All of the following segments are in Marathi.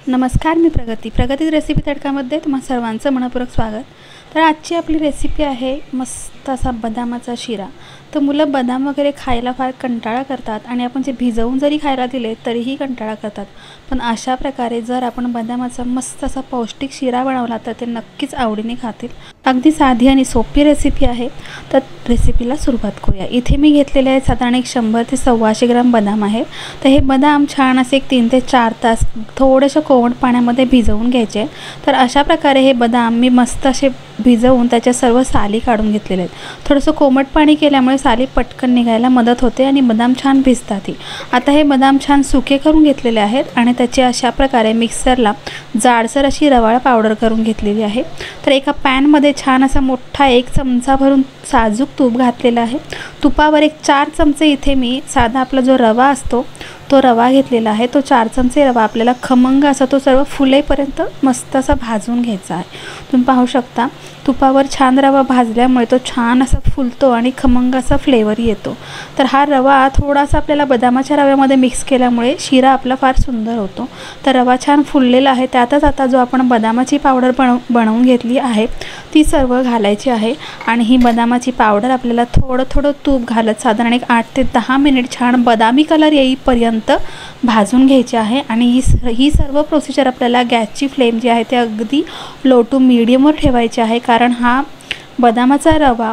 नमस्कार, मी प्रगती रेसिपी तडकामध्ये तुम्हा सर्वांचं मनपूर्वक स्वागत। तर आजची आपली रेसिपी आहे मस्त असा बदामाचा शिरा। तर मुलं बदाम वगैरे खायला फार कंटाळा करतात आणि आपण जे भिजवून जरी खायला दिले तरीही कंटाळा करतात, पण अशा प्रकारे जर आपण बदामाचा मस्त असा पौष्टिक शिरा बनवला तर ते नक्कीच आवडीने खातील। अगदी साधी आणि सोपी रेसिपी आहे। तर रेसिपीला सुरुवात करूया। इथे मी घेतलेले आहे साधारण 100 ते 125 ग्राम बदाम आहे। तर हे बदाम छान असे 3 ते 4 तास थोडेसे कोमट पाण्यामध्ये भिजवून घ्यायचे। तर अशा प्रकारे हे बदाम मी मस्त असे भिजवून त्याच्या सर्व साली काढून घेतलेले आहेत। थोडंसं कोमट पाणी केल्यामुळे साली पटकन निघायला मदत होते आणि बदाम छान भिजतात। आता हे बदाम छान सुके करून घेतलेले आहेत आणि त्याची अशा प्रकारे मिक्सरला जाडसर अशी रवाळ पावडर करून घेतलेली आहे। तर एका पॅन मध्ये छान असा मोठा 1 चमचा भरून साजूक तूप घातलेला आहे। तुपावर 4 चमचे इथे मी साधा आपला जो रवा असतो तो रवा घेतलेला आहे। तो 4 चमचे रवा आपल्याला खमंग असा तो सर्व फुलेपर्यंत मस्त असा भाजून घ्यायचा आहे। तुम्ही पाहू शकता तुपावर छान रवा भाजल्यामुळे तो छान असा फुलतो आणि खमंग असा फ्लेवर येतो। तर हा रवा थोडासा आपल्याला बदामाच्या रव्यामध्ये मिक्स केल्यामुळे शिरा आपला फार सुंदर होतो। तर रवा छान फुललेला आहे, त्यातच आता जो आपण बदामाची पावडर बनवून घेतली आहे ती सर्व घालायची आहे आणि ही बदामाची पावडर आपल्याला थोडं तूप घालत साधारण 8 ते 10 मिनिट छान बदामी कलर येईपर्यंत भाजून घ्यायची आहे। आणि ही सर्व प्रोसिजर आपल्याला गॅसची फ्लेम जी आहे ते अगदी लो टू मीडियमवर ठेवायची आहे, कारण हा बदामाचा रवा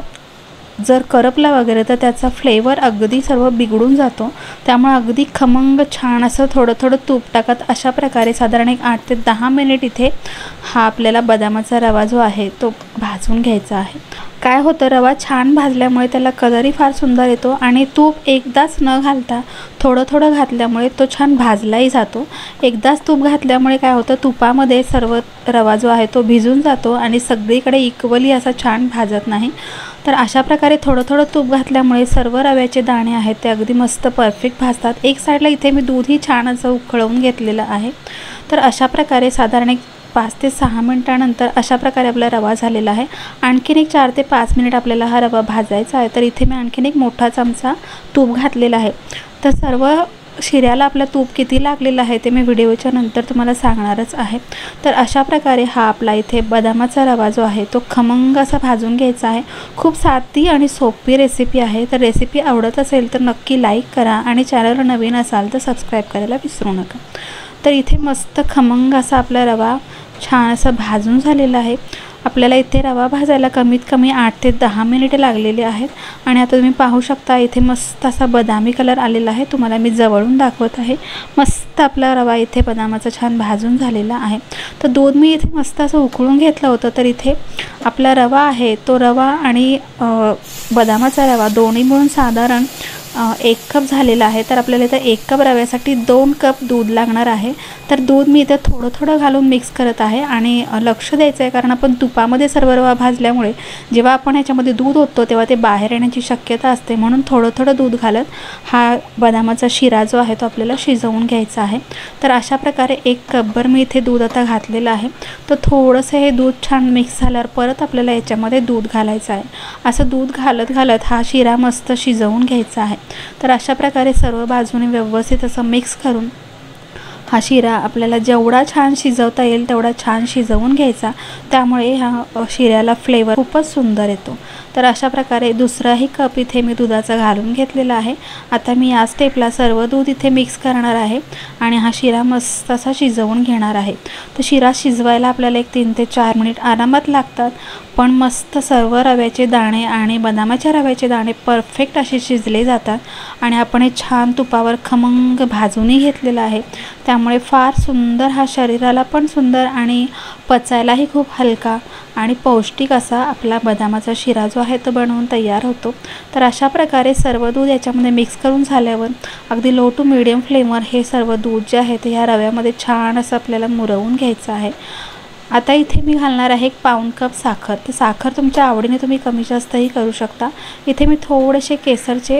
जर करपला वगैरे तर त्याचा फ्लेवर अगदी सर्व बिघडून जातो। त्यामुळे अगदी खमंग छान असं थोडं तूप टाकत अशा प्रकारे साधारण 8 ते 10 मिनिट इथे हा आपल्याला बदामाचा रवा जो आहे तो भाजून घ्यायचा आहे। काय होतं, रवा छान भाजल्यामुळे त्याला कलरही फार सुंदर येतो आणि तूप एकदाच न घालता थोडं घातल्यामुळे तो छान भाजलाही जातो। एकदाच तूप घातल्यामुळे काय होतं, तुपामध्ये सर्व रवा जो आहे तो भिजून जातो आणि सगळीकडे इक्वली असा छान भाजत नाही। तर अशा प्रकारे थोडं तूप घातल्यामुळे सर्व रव्याचे दाणे आहेत ते अगदी मस्त परफेक्ट भाजतात। एक साईडला इथे मी दूधही छान असं उकळवून घेतलेलं आहे। तर अशा प्रकारे साधारण 5 ते 6 मिनिटांनंतर अशा प्रकारे आपला रवा झालेला आहे। आणखीन 4 ते 5 मिनिट आपल्याला हा रवा भाजायचा आहे। तर इथे मी आणखीन एक मोठा चमचा तूप घातलेला आहे। तर सर्व शिऱ्याला आपला तूप किती लागलेलं आहे ते मी व्हिडिओच्या नंतर तुम्हाला सांगणारच आहे। तर अशा प्रकारे हा आपला इथे बदामाचा रवा जो आहे तो खमंग असा भाजून घ्यायचा आहे। खूप साधी आणि सोपी रेसिपी आहे। तर रेसिपी आवडत असेल तर नक्की लाईक करा आणि चॅनलवर नवीन असाल तर सबस्क्राईब करायला विसरू नका। तर इथे मस्त खमंग असा आपला रवा छान असा भाजून झालेला आहे। आपल्याला इथे रवा भाजायला कमीत कमी 8 ते 10 मिनिटे लागलेली आहेत आणि आता तुम्ही पाहू शकता इथे मस्त असा बदामी कलर आलेला आहे। तुम्हाला मी जवळून दाखवत आहे। मस्त आपला रवा इथे बदामाचा छान भाजून झालेला आहे। तर दूध मी इथे मस्त असं उकळून घेतलं होतं। तर इथे आपला रवा आहे तो रवा आणि बदामाचा रवा दोन्ही मिळून साधारण 1 कप झालेला आहे। तर आपल्याला इथे 1 कप रव्यासाठी 2 कप दूध लागणार आहे। तर दूध मी इथे थोडं घालून मिक्स करत आहे आणि लक्ष द्यायचं आहे, कारण आपण तुपामध्ये सर्व रवा भाजल्यामुळे जेव्हा आपण ह्याच्यामध्ये दूध ओततो तेव्हा ते बाहेर येण्याची शक्यता असते, म्हणून थोडं दूध घालत हा बदामाचा शिरा जो आहे तो आपल्याला शिजवून घ्यायचा आहे। तर अशा प्रकारे 1 कपभर मी इथे दूध आता घातलेलं आहे। तर थोडंसं हे दूध छान मिक्स झाल्यावर परत आपल्याला याच्यामध्ये दूध घालायचं आहे। असं दूध घालत हा शिरा मस्त शिजवून घ्यायचा आहे। तर अशा प्रकारे सर्व बाजूने व्यवस्थित असं मिक्स करून हा शिरा आपल्याला जेवढा छान शिजवता येईल तेवढा छान शिजवून घ्यायचा, त्यामुळे ह्या शिऱ्याला फ्लेवर खूपच सुंदर येतो। तर अशा प्रकारे दुसराही कप इथे मी दुधाचा घालून घेतलेला आहे। आता मी या स्टेपला सर्व दूध इथे मिक्स करणार आहे आणि हा शिरा मस्त असा शिजवून घेणार आहे। तर शिरा शिजवायला आपल्याला 3 ते 4 मिनिट आरामात लागतात, पण मस्त सर्व रव्याचे दाणे आणि बदामाच्या रव्याचे दाणे परफेक्ट असे शिजले जातात आणि आपण हे छान तुपावर खमंग भाजूनही घेतलेलं आहे। त्यामुळे फार सुंदर हा शरीराला पण सुंदर आणि पचायलाही खूप हलका आणि पौष्टिक असा आपला बदामाचा शिरा जो आहे तो बनवून तयार होतो। तर अशा प्रकारे सर्व दूध याच्यामध्ये मिक्स करून झाल्यावर अगदी लो टू मीडियम फ्लेमवर हे सर्व दूध जे आहे ते ह्या रव्यामध्ये छान असं आपल्याला मुरवून घ्यायचं आहे। आता इथे मी घालणार आहे 1 पाऊण कप साखर। तर साखर तुमच्या आवडीने तुम्ही कमी जास्तही करू शकता। इथे मी थोडेसे केसरचे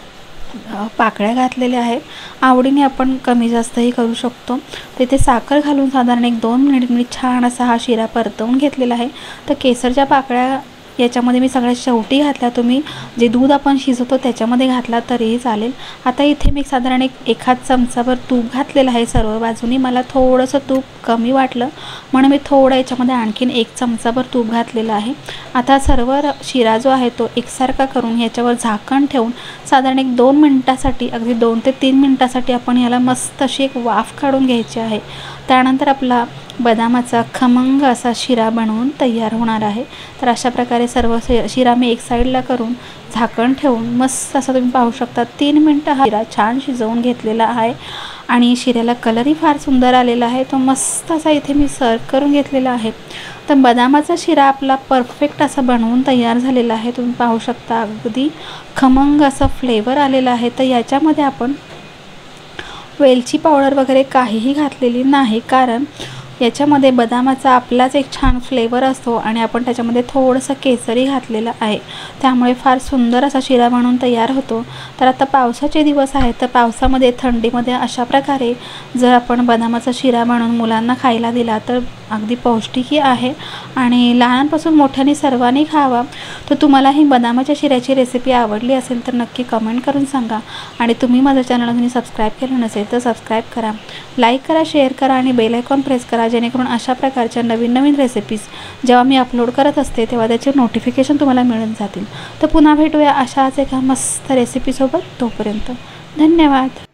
पाकळ्या घातलेल्या आहेत, आवडीने आपण कमी जास्तही करू शकतो। तिथे साखर घालून साधारण 1-2 मिनिट मी छान असा हा शिरा परतवून घेतलेला आहे। तर केसरच्या पाकळ्या याच्यामध्ये मी सगळ्यात शेवटी घातला, तुम्ही जे दूध आपण शिजवतो त्याच्यामध्ये घातला तरीही चालेल। आता इथे मी साधारण एखाद चमचाभर तूप घातलेलं आहे सर्व बाजूनी। मला थोडंसं तूप कमी वाटलं म्हणून मी थोडं याच्यामध्ये आणखीन 1 चमचाभर तूप घातलेलं आहे। आता सर्व शिरा जो आहे तो एकसारखा करून याच्यावर झाकण ठेवून साधारण 2 मिनिटासाठी, अगदी 2 ते 3 मिनिटासाठी आपण याला मस्त अशी एक वाफ काढून घ्यायची आहे। त्यानंतर आपला बदामाचा खमंग असा शिरा बनवून तयार होणार आहे। तर अशा प्रकारे सर्व शिरा मी एक साईडला करून झाकण ठेवून मस्त असं तुम्ही पाहू शकता 3 मिनिटं हा शिरा छान शिजवून घेतलेला आहे आणि शिऱ्याला कलरही फार सुंदर आलेला आहे। तो मस्त असा इथे मी सर्व करून घेतलेला आहे। तर बदामाचा शिरा आपला परफेक्ट असा बनवून तयार झालेला आहे। तुम्ही पाहू शकता अगदी खमंग असा फ्लेवर आलेला आहे। तर याच्यामध्ये आपण वेलची पावडर वगैरे काहीही घातलेली नाही, कारण याच्यामध्ये बदामाचा आपलाच एक छान फ्लेवर असतो आणि आपण त्याच्यामध्ये थोडंसं केसरी घातलेलं आहे, त्यामुळे फार सुंदर असा शिरा बनवून तयार होतो। तर आता पावसाचे दिवस आहेत, तर पावसामध्ये थंडीमध्ये अशा प्रकारे जर आपण बदामाचा शिरा बनवून मुलांना खायला दिला तर अगदी पौष्टिकही आहे आणि लहानांपासून मोठ्यांनी सर्वांनी खावा। तर तुम्हाला ही बदामाच्या शिऱ्याची रेसिपी आवडली असेल तर नक्की कमेंट करून सांगा आणि तुम्ही माझ्या चॅनलला तुम्ही सबस्क्राईब केलं नसेल तर सबस्क्राईब करा, लाईक करा, शेअर करा आणि बेल आयकॉन प्रेस करा, जेणेकरून अशा प्रकारच्या नवीन रेसिपीज जेव्हा मी अपलोड करत असते तेव्हा त्याचे नोटिफिकेशन तुम्हाला मिळून जातील। तर पुन्हा भेटूया अशाच एका मस्त रेसिपीसोबत, तोपर्यंत धन्यवाद।